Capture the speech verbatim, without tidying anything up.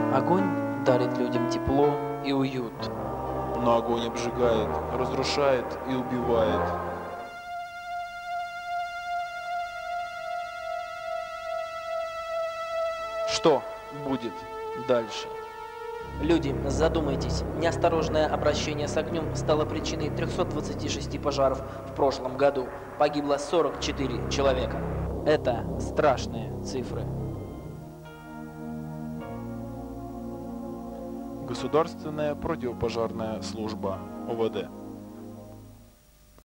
Огонь дарит людям тепло и уют. Но огонь обжигает, разрушает и убивает. Что будет дальше? Люди, задумайтесь, неосторожное обращение с огнем стало причиной трёхсот двадцати шести пожаров в прошлом году. Погибло сорок четыре человека. Это страшные цифры. Государственная противопожарная служба ОВД.